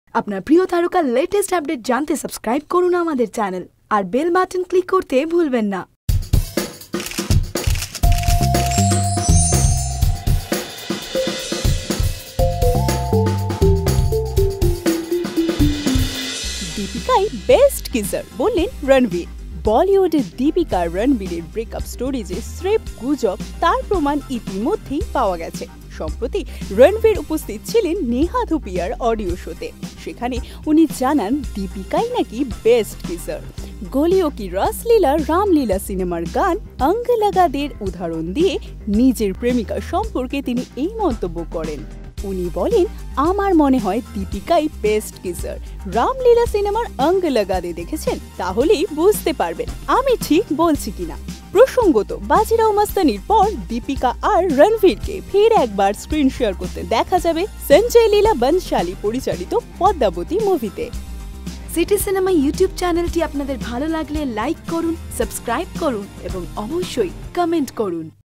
আপনার প্রিয় তারকার লেটেস্ট আপডেট জানতে সাবস্ক্রাইব করুন আমাদের চ্যানেল আর বেল বাটন ক্লিক করতে ভুলবেন না। দীপিকাই বেস্ট কিসার বললেন রণবীর। বলিউডের দীপিকা রণবীরের ব্রেকআপ স্টোরি যে স্রেফ গুজব তার প্রমাণ ইতিমধ্যেই পাওয়া গেছে। সম্প্রতি রণবীর উপস্থিত ছিলেন নেহা ধুপিয়ার অডিও শোতে। সেখানে উনি জানান দীপিকাই নাকি বেস্ট কিসার। গলিও কি রাসলীলা রামলীলা সিনেমার গান অঙ্গ লাগাদের উদাহরণ দিয়ে নিজের প্রেমিকা সম্পর্কে তিনি এই মন্তব্য করেন। উনি বলেন, আমার মনে হয় দীপিকাই বেস্ট কিসার। রামলীলা সিনেমার অঙ্গ লাগাদে দেখেছেন, তাহলেই বুঝতে পারবেন আমি ঠিক বলছি কিনা। প্রসঙ্গত, বাজিরাও মাস্তানির পর দীপিকা আর রণবীরকে ফের একবার স্ক্রিন শেয়ার করতে দেখা যাবে সঞ্জয় লীলা বনশালী পরিচালিত পদ্মাবতী মুভিতে। সিটি সিনেমা ইউটিউব চ্যানেলটি আপনাদের ভালো লাগলে লাইক করুন, সাবস্ক্রাইব করুন এবং অবশ্যই কমেন্ট করুন।